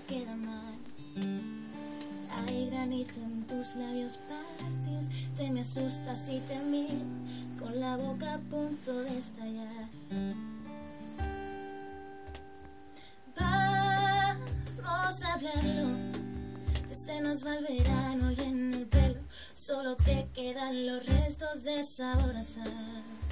queda mal. Hay granizo en tus labios partidos, te me asustas y te miro con la boca a punto de estallar. Vamos a hablarlo, que se nos va el verano y en el pelo solo te quedan los restos de sabor a sal.